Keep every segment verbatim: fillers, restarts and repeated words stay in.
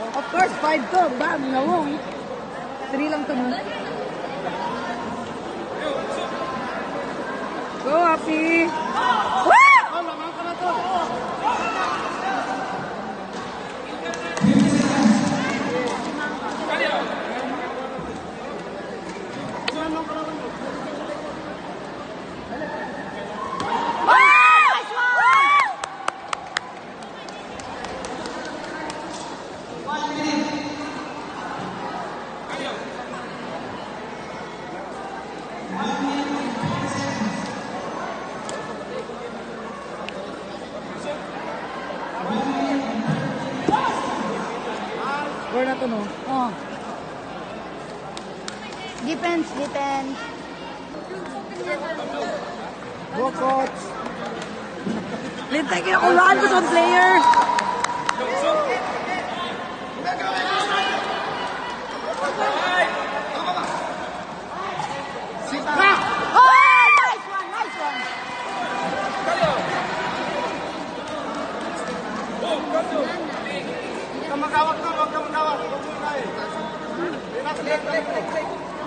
Of course, five to. Bam, nawong. Three lang to nun. Go, Happy! Woo! Oh, lamang ka na to. Score na to, no? Oh. Defense, defense. Go, coach! Lintay, kinakulaan ko sa player! Sita! Oh! Nice one, nice one. Huwag ka magawak na, huwag ka magawak. Huwag mo na eh. Relax, relax, relax, relax.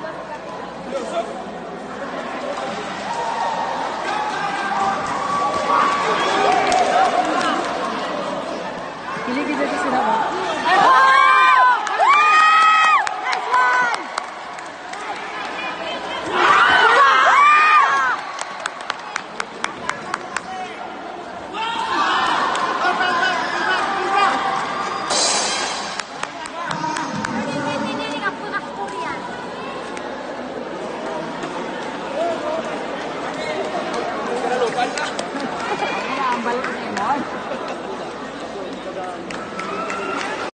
Kiligid na sila ba? Nice one. Ang balik na yun.